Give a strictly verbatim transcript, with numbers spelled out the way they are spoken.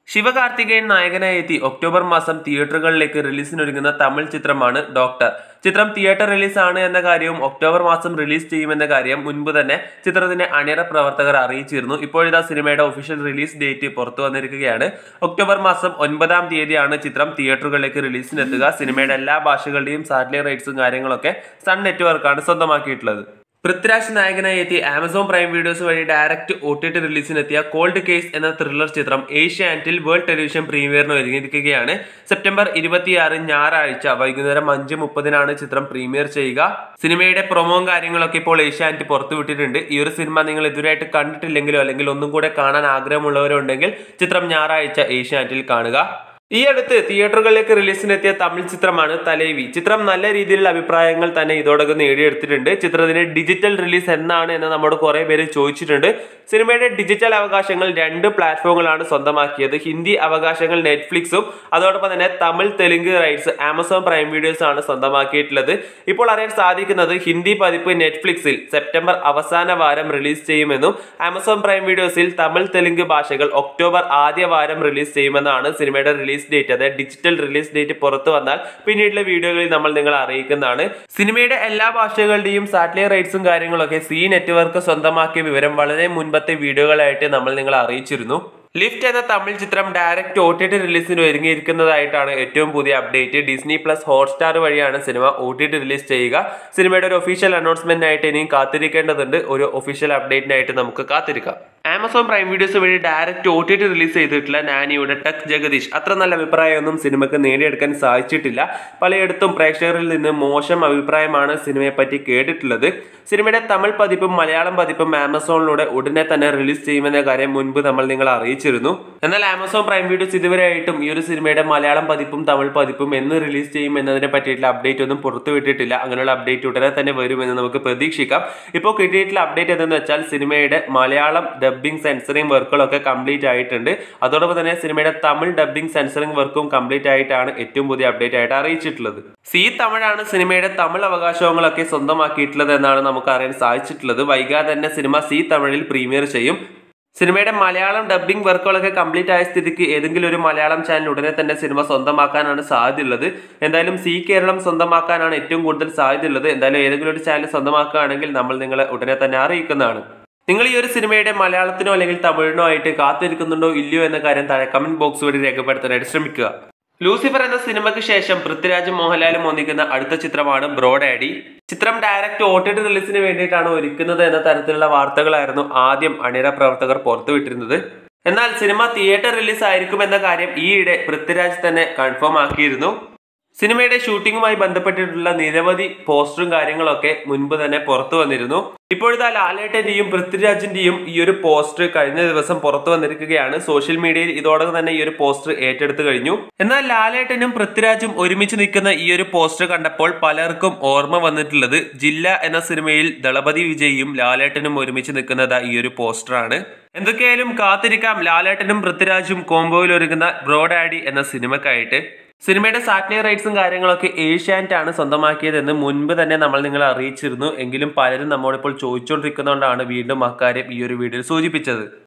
ശിവകാർത്തികേയൻ നായകനായി എത്തി ഒക്ടോബർ മാസം തിയേറ്ററുകളിലേക്ക് റിലീസിനൊരുങ്ങുന്ന തമിഴ് ചിത്രമാണ് ഡോക്ടർ. ചിത്രം തിയേറ്റർ റിലീസാണ് എന്ന കാര്യവും ഒക്ടോബർ മാസം റിലീസ് ചെയ്യുമെന്ന കാര്യം മുൻപ് തന്നെ ചിത്രത്തിന്റെ അണിയറ പ്രവർത്തകർ അറിയിച്ചിരുന്നു. ഇപ്പോഴിതാ സിനിമയുടെ ഒഫീഷ്യൽ റിലീസ് ഡേറ്റ് പുറത്തു വന്നിരിക്കുകയാണ്. ഒക്ടോബർ മാസം ഒൻപതാം തീയതിയാണ് ചിത്രം തിയേറ്ററുകളിലേക്ക് റിലീസിനെത്തുക. സിനിമയുടെ എല്ലാ ഭാഷകളുടെയും സാറ്റലൈറ്റ് റൈറ്റ്സും കാര്യങ്ങളൊക്കെ സൺ നെറ്റ്വർക്കാണ് സ്വന്തമാക്കിയിട്ടുള്ളത്. പൃഥ്വിരാജ് നായകനായി എത്തി ആമസോൺ പ്രൈം വീഡിയോസ് വഴി ഡയറക്റ്റ് ഒ ടി ടി റിലീസിനെത്തിയ കോൾഡ് കേസ് എന്ന ത്രില്ലർ ചിത്രം ഏഷ്യാനെറ്റിൽ വേൾഡ് ടെലിവിഷൻ പ്രീമിയറിന് ഒരുങ്ങിയിരിക്കുകയാണ്. സെപ്റ്റംബർ ഇരുപത്തിയാറ് ഞായറാഴ്ച വൈകുന്നേരം അഞ്ച് മുപ്പതിനാണ് ചിത്രം പ്രീമിയർ ചെയ്യുക. സിനിമയുടെ പ്രൊമോയും കാര്യങ്ങളൊക്കെ ഇപ്പോൾ ഏഷ്യാനെറ്റ് പുറത്തുവിട്ടിട്ടുണ്ട്. ഈ ഒരു സിനിമ നിങ്ങൾ ഇതുവരെയായിട്ട് കണ്ടിട്ടില്ലെങ്കിലോ അല്ലെങ്കിൽ ഒന്നും കൂടെ കാണാൻ ആഗ്രഹമുള്ളവരോ ഉണ്ടെങ്കിൽ ചിത്രം ഞായറാഴ്ച ഏഷ്യാനെറ്റിൽ കാണുക. ഈ അടുത്ത് തിയേറ്ററുകളിലേക്ക് റിലീസിനെത്തിയ തമിഴ് ചിത്രമാണ് തലൈവി. ചിത്രം നല്ല രീതിയിലുള്ള അഭിപ്രായങ്ങൾ തന്നെ ഇതോടൊപ്പം നേടിയെടുത്തിട്ടുണ്ട്. ചിത്രത്തിന്റെ ഡിജിറ്റൽ റിലീസ് എന്നാണ് എന്ന് നമ്മോട് കുറെ പേര് ചോദിച്ചിട്ടുണ്ട്. സിനിമയുടെ ഡിജിറ്റൽ അവകാശങ്ങൾ രണ്ട് പ്ലാറ്റ്ഫോമുകളാണ് സ്വന്തമാക്കിയത്. ഹിന്ദി അവകാശങ്ങൾ നെറ്റ്ഫ്ലിക്സും അതോടൊപ്പം തന്നെ Tamil Telugu rights Amazon Prime videos ആണ് സ്വന്തമാക്കിയിട്ടുള്ളത്. ഇപ്പോൾ അറിയാൻ സാധിക്കുന്നത് ഹിന്ദി പതിപ്പ് നെറ്റ്ഫ്ലിക്സിൽ സെപ്റ്റംബർ അവസാന വാരം റിലീസ് ചെയ്യുമെന്നും ആമസോൺ പ്രൈം വീഡിയോസിൽ തമിഴ് തെലുങ്ക് ഭാഷകൾ ഒക്ടോബർ ആദ്യ വാരം റിലീസ് ചെയ്യുമെന്നാണ് സിനിമയുടെ റിലീസ് ഡേറ്റ്. അതായത് ഡിജിറ്റൽ റിലീസ് ഡേറ്റ് പുറത്തു വന്നാൽ പിന്നീടുള്ള വീഡിയോകളിൽ നമ്മൾ നിങ്ങളെ അറിയിക്കുന്നതാണ്. സിനിമയുടെ എല്ലാ ഭാഷകളുടെയും സാറ്റലൈറ്റ് റൈറ്റ്സും കാര്യങ്ങളൊക്കെ സി നെറ്റ്വർക്ക് സ്വന്തമാക്കിയ വിവരം വളരെ മുൻപത്തെ വീഡിയോകളായിട്ട് നമ്മൾ നിങ്ങളെ അറിയിച്ചിരുന്നു. ലിഫ്റ്റ് എന്ന തമിഴ് ചിത്രം ഡയറക്റ്റ് ഒ ടി ടി റിലീസിന് ഒരുങ്ങിയിരിക്കുന്നതായിട്ടാണ് ഏറ്റവും പുതിയ അപ്ഡേറ്റ്. ഡിസ്നി പ്ലസ് ഹോട്ട്സ്റ്റാർ വഴിയാണ് സിനിമ ഒ ടി ടി റിലീസ് ചെയ്യുക. സിനിമയുടെ ഒരു ഒഫീഷ്യൽ അനൗൺസ്മെന്റിനായിട്ട് ഇനിയും കാത്തിരിക്കേണ്ടതുണ്ട്. ഒരു ഒഫീഷ്യൽ അപ്ഡേറ്റിനായിട്ട് നമുക്ക് കാത്തിരിക്കാം. ആമസോൺ പ്രൈം വീഡിയോസ് വഴി direct O T T release ചെയ്തിട്ടുള്ള നാനിയുടെ ടക് ജഗദീഷ് അത്ര നല്ല അഭിപ്രായമൊന്നും സിനിമയ്ക്ക് നേടിയെടുക്കാൻ സാധിച്ചിട്ടില്ല. പലയിടത്തും പ്രേക്ഷകരിൽ നിന്ന് മോശം അഭിപ്രായമാണ് സിനിമയെ പറ്റി കേട്ടിട്ടുള്ളത്. സിനിമയുടെ തമിഴ് പതിപ്പും മലയാളം പതിപ്പും ആമസോണിലൂടെ ഉടനെ തന്നെ റിലീസ് ചെയ്യുമെന്ന കാര്യം മുൻപ് നമ്മൾ നിങ്ങളെ അറിയിച്ചിരുന്നു. എന്നാൽ ആമസോൺ പ്രൈം വീഡിയോസ് ഇതുവരെയായിട്ടും ഈ ഒരു സിനിമയുടെ മലയാളം പതിപ്പും തമിഴ് പതിപ്പും എന്ന് റിലീസ് ചെയ്യും എന്നതിനെ പറ്റിയിട്ടുള്ള അപ്ഡേറ്റ് ഒന്നും പുറത്തുവിട്ടിട്ടില്ല. അങ്ങനെയുള്ള അപ്ഡേറ്റ് ഉടനെ തന്നെ വരുമെന്ന് നമുക്ക് പ്രതീക്ഷിക്കാം. ഇപ്പോൾ കിട്ടിയിട്ടുള്ള അപ്ഡേറ്റ് എന്തെന്ന് വെച്ചാൽ സിനിമയുടെ മലയാളം ഡബ്ബിംഗ് സെൻസറിംഗ് വർക്കുകളൊക്കെ കംപ്ലീറ്റ് ആയിട്ടുണ്ട്. അതോടൊപ്പം തന്നെ സിനിമയുടെ തമിഴ് ഡബ്ബിംഗ് സെൻസറിംഗ് വർക്കും കംപ്ലീറ്റ് ആയിട്ടാണ് ഏറ്റവും പുതിയ അപ്ഡേറ്റ് ആയിട്ട് അറിയിച്ചിട്ടുള്ളത്. സി തമിഴാണ് സിനിമയുടെ തമിഴ് അവകാശങ്ങളൊക്കെ സ്വന്തമാക്കിയിട്ടുള്ളത് എന്നാണ് നമുക്ക് അറിയാൻ സാധിച്ചിട്ടുള്ളത്. വൈകാതെ തന്നെ സിനിമ സി തമിഴിൽ പ്രീമിയർ ചെയ്യും. സിനിമയുടെ മലയാളം ഡബ്ബിംഗ് വർക്കുകളൊക്കെ കംപ്ലീറ്റ് ആയ സ്ഥിതിക്ക് ഏതെങ്കിലും ഒരു മലയാളം ചാനൽ ഉടനെ തന്നെ സിനിമ സ്വന്തമാക്കാനാണ് സാധ്യതയുള്ളത്. എന്തായാലും സി കേരളം സ്വന്തമാക്കാനാണ് ഏറ്റവും കൂടുതൽ സാധ്യതയുള്ളത്. എന്തായാലും ഏതെങ്കിലും ഒരു ചാനൽ സ്വന്തമാക്കുകയാണെങ്കിൽ നമ്മൾ നിങ്ങളെ ഉടനെ തന്നെ അറിയിക്കുന്നതാണ്. നിങ്ങൾ ഈ ഒരു സിനിമയുടെ മലയാളത്തിനോ അല്ലെങ്കിൽ തമിഴിനോ ആയിട്ട് കാത്തിരിക്കുന്നുണ്ടോ ഇല്ലയോ എന്ന കാര്യം താഴെ കമന്റ് ബോക്സ് വഴി രേഖപ്പെടുത്താനായിട്ട് ശ്രമിക്കുക. ലൂസിഫർ എന്ന സിനിമയ്ക്ക് ശേഷം പൃഥ്വിരാജും മോഹൻലാലും ഒന്നിക്കുന്ന അടുത്ത ചിത്രമാണ് ബ്രോ ഡാഡി. ചിത്രം ഡയറക്റ്റ് ഒ ടി ടി റിലീസിന് വേണ്ടിയിട്ടാണ് ഒരുക്കുന്നത് എന്ന തരത്തിലുള്ള വാർത്തകളായിരുന്നു ആദ്യം അണിയറ പ്രവർത്തകർ പുറത്തുവിട്ടിരുന്നത്. എന്നാൽ സിനിമ തിയേറ്റർ റിലീസ് ആയിരിക്കും എന്ന കാര്യം ഈയിടെ പൃഥ്വിരാജ് തന്നെ കൺഫേം ആക്കിയിരുന്നു. സിനിമയുടെ ഷൂട്ടിങ്ങുമായി ബന്ധപ്പെട്ടിട്ടുള്ള നിരവധി പോസ്റ്ററും കാര്യങ്ങളൊക്കെ മുൻപ് തന്നെ പുറത്തു വന്നിരുന്നു. ഇപ്പോഴത്തെ ലാലേട്ടന്റെയും പൃഥ്വിരാജിന്റെയും ഈ ഒരു പോസ്റ്റർ കഴിഞ്ഞ ദിവസം പുറത്തു വന്നിരിക്കുകയാണ്. സോഷ്യൽ മീഡിയയിൽ ഇതോടൊപ്പം തന്നെ ഈ ഒരു പോസ്റ്റർ ഏറ്റെടുത്തു കഴിഞ്ഞു. എന്നാൽ ലാലേട്ടനും പൃഥ്വിരാജും ഒരുമിച്ച് നിൽക്കുന്ന ഈ ഒരു പോസ്റ്റർ കണ്ടപ്പോൾ പലർക്കും ഓർമ്മ വന്നിട്ടുള്ളത് ജില്ല എന്ന സിനിമയിൽ ദളപതി വിജയും ലാലേട്ടനും ഒരുമിച്ച് നിൽക്കുന്നത് ഈ ഒരു പോസ്റ്ററാണ്. എന്തൊക്കെയായാലും കാത്തിരിക്കാം ലാലേട്ടനും പൃഥ്വിരാജും കോംബോയിൽ ഒരുങ്ങുന്ന ബ്രോ ഡാഡി എന്ന സിനിമക്കായിട്ട്. സിനിമയുടെ സാറ്റലൈറ്റ് റൈറ്റ്സും കാര്യങ്ങളൊക്കെ ഏഷ്യാനെറ്റ് ആണ് സ്വന്തമാക്കിയതെന്ന് മുൻപ് തന്നെ നമ്മൾ നിങ്ങളെ അറിയിച്ചിരുന്നു. എങ്കിലും പലരും നമ്മോടിപ്പോൾ ചോദിച്ചുകൊണ്ടിരിക്കുന്നതുകൊണ്ടാണ് വീണ്ടും അക്കാര്യം ഈ ഒരു വീഡിയോയിൽ സൂചിപ്പിച്ചത്.